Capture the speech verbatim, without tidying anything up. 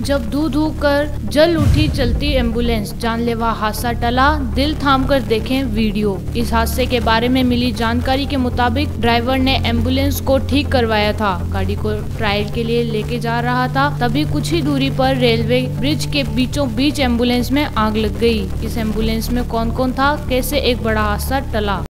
जब धू धू कर जल उठी चलती एम्बुलेंस, जानलेवा हादसा टला, दिल थाम कर देखें वीडियो। इस हादसे के बारे में मिली जानकारी के मुताबिक ड्राइवर ने एम्बुलेंस को ठीक करवाया था, गाड़ी को ट्रायल के लिए लेके जा रहा था, तभी कुछ ही दूरी पर रेलवे ब्रिज के बीचों बीच एम्बुलेंस में आग लग गई। इस एम्बुलेंस में कौन कौन था, कैसे एक बड़ा हादसा टला।